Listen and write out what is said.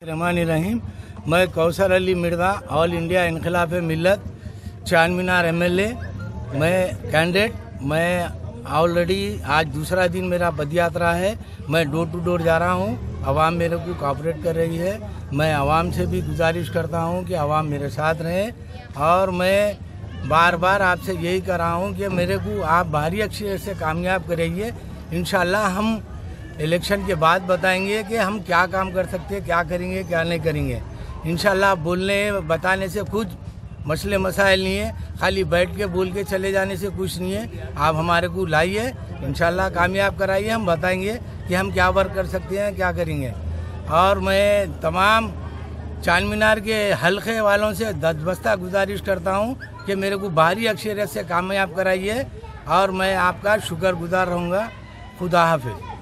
रहमान, मैं Kausar Ali Mirza all India Inquilab Millat Char Minar MLA मैं candidate. मैं ऑलरेडी आज दूसरा दिन मेरा पदयात्रा है। मैं डोर टू डोर जा रहा हूँ। आवाम मेरे को कोऑपरेट कर रही है। मैं आवाम से भी गुजारिश करता हूँ कि आवाम मेरे साथ रहे और मैं बार बार आपसे यही कर रहा हूँ कि मेरे को आप भारी अक्षर से कामयाब करेंगे। इंशाल्लाह हम इलेक्शन के बाद बताएंगे कि हम क्या काम कर सकते हैं, क्या करेंगे, क्या नहीं करेंगे। इंशाल्लाह बोलने बताने से कुछ मसले मसाइल नहीं है, खाली बैठ के बोल के चले जाने से कुछ नहीं है। आप हमारे को लाइए, इंशाल्लाह कामयाब कराइए, हम बताएंगे कि हम क्या वर्क कर सकते हैं, क्या करेंगे। और मैं तमाम चार मीनार के हल्के वालों से दस्तबस्ता गुजारिश करता हूं कि मेरे को भारी अक्षरियत से कामयाब कराइए और मैं आपका शुक्रगुजार रहूँगा। खुदा हाफिज़।